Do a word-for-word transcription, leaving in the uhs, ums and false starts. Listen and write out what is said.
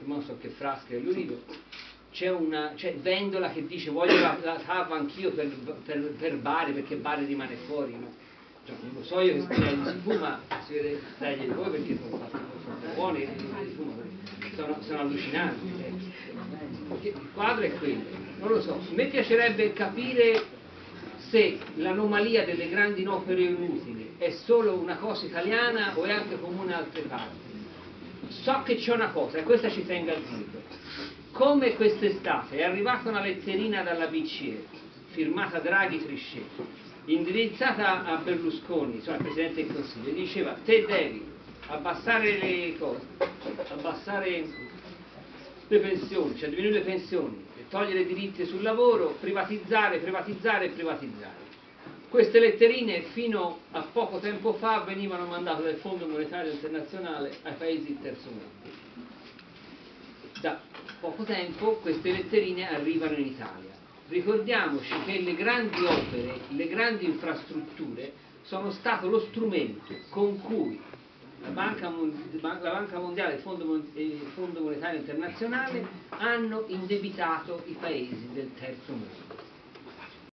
non so che frasca dell'Ulivo, c'è una, c'è Vendola che dice voglio la, la T A V anch'io per, per, per Bari, perché Bari rimane fuori, no? Cioè, non lo so io che spinelli si fuma, si vede dagli di voi perché sono fatti sono buoni, sono, sono allucinanti. Eh. Il quadro è quello, non lo so, a me piacerebbe capire se l'anomalia delle grandi opere inutili è solo una cosa italiana o è anche comune a altre parti. So che c'è una cosa, e questa ci tengo a dirlo. Come quest'estate è arrivata una letterina dalla B C E, firmata Draghi Trichet, indirizzata a Berlusconi, cioè al Presidente del Consiglio, e diceva te devi abbassare le cose, abbassare le pensioni, cioè diminuire le pensioni, togliere i diritti sul lavoro, privatizzare, privatizzare e privatizzare. Queste letterine fino a poco tempo fa venivano mandate dal Fondo Monetario Internazionale ai paesi del terzo mondo. Da poco tempo queste letterine arrivano in Italia. Ricordiamoci che le grandi opere, le grandi infrastrutture sono stato lo strumento con cui la Banca, la Banca Mondiale e il Fondo, il Fondo Monetario Internazionale hanno indebitato i paesi del terzo mondo.